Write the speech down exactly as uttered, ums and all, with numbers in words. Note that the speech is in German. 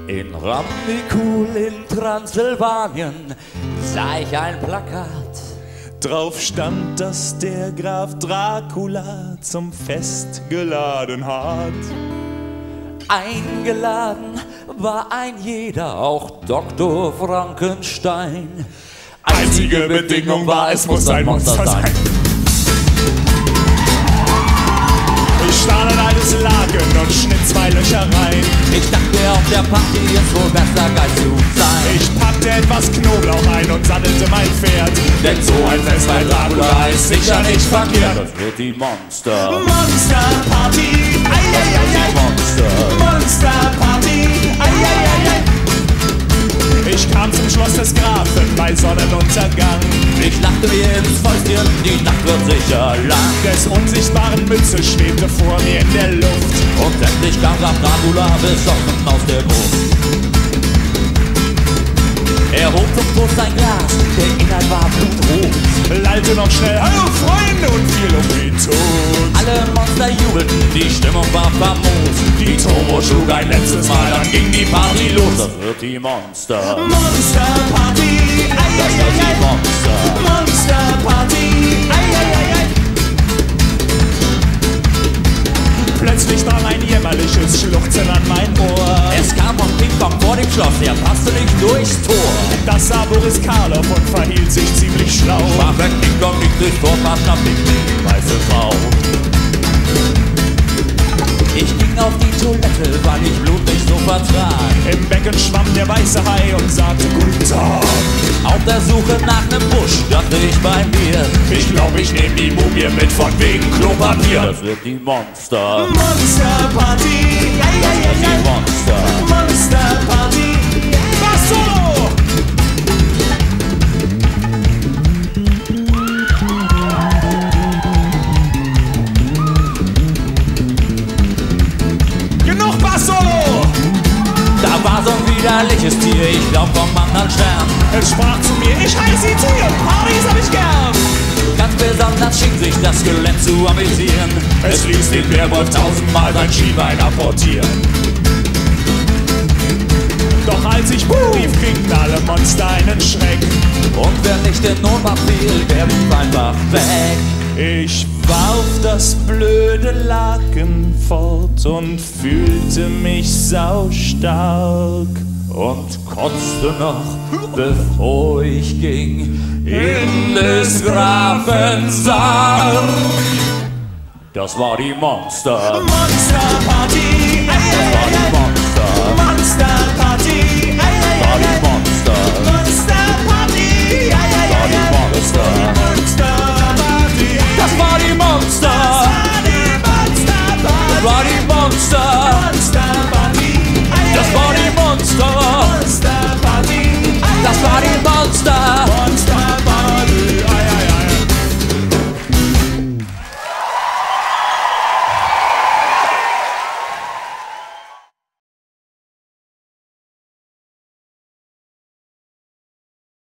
In Ramnikul in Transsilvanien sah ich ein Plakat. Drauf stand, dass der Graf Dracula zum Fest geladen hat. Eingeladen war ein jeder, auch Doktor Frankenstein. Einzige Bedingung war, es muss ein Monster sein. Ich stahl ein altes Laken und schnitt zwei Löcher rein. Ich dachte, auf der Party ist wohl besser Geist zu sein. Ich packte etwas Knoblauch ein und sattelte mein Pferd. Denn so ein Fest bei Dracula ist sicher nicht verkehrt. Das wird die Monster Monster Party, ei, ei, ei, ei. Monster Monster Party, ei, ei, ei, ei. Ich kam zum Schloss des Grafen bei Sonnenuntergang. Ich lachte mir ins Fäustchen, die Nacht wird sicher lang. Des unsichtbaren Mütze schwebte vor mir in der Luft. Und endlich kam Graf Dracula besoffen aus der Gruft. Er hob zum Toast ein Glas, der Inhalt war blutrot. Lallte noch schnell, hallo Freunde, und fiel um den Tod. Alle Monster jubelten, die Stimmung war famos. Die Turbo schlug ein letztes Mal, dann ging die Party los. Das wird die Monster Monster Party, ei, ei, ei, ei. Monster Monster Party, ei, ei, ei, ei. Plötzlich drang ein jämmerliches Schluchzen an mein Ohr. Es kam von King Kong vor dem Schloss, er passte nicht durchs Tor. Das sah Boris Karloff und verhielt sich ziemlich schlau. Sprach, wenn King Kong nicht durchs Tor passt, dann bin ich weiße Frau. Ich ging auf die Toilette, weil ich Blut nicht so vertrag. Im Becken schwamm der weiße Hai und sagte Guten Tag. Auf der Suche nach nem Busch dachte ich bei mir, Ich glaub, ich nehm die Mumie mit von wegen Klopapier. das wird die Monster Monster Party, ei, ei, ei, Die ei. Monster Monster Party, was solo? Genug Bass Solo! Da war so ein widerliches Tier, ich glaub vom anderen Stern. Es sprach zu mir, ich heiß sie zu ihr, Partys hab ich gern. Ganz besonders schien sich das Skelett zu amüsieren. Es ließ den Werwolf tausendmal sein Schienbein apportieren. Doch als ich Buh rief, kriegten alle Monster einen Schreck. Und wer nicht in Ohnmacht fiel, der blieb einfach weg. Ich warf das blöde Laken fort und fühlte mich saustark. Und kotzte noch, bevor ich ging, in des Grafen Sarg. Das war die Monster Monster Party, ei, ei, ei, ei.